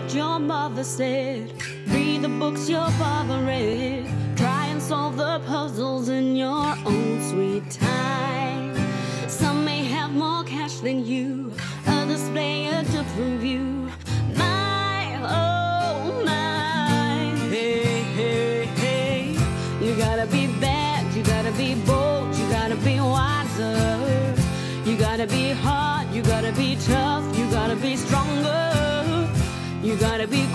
what your mother said. Read the books your father read. Try and solve the puzzles in your own sweet time. Some may have more cash than you, others display a different view. My, oh my. Hey, hey, hey. You gotta be bad, you gotta be bold, you gotta be wiser. You gotta be hard, you gotta be tough, you gotta be stronger. You gotta be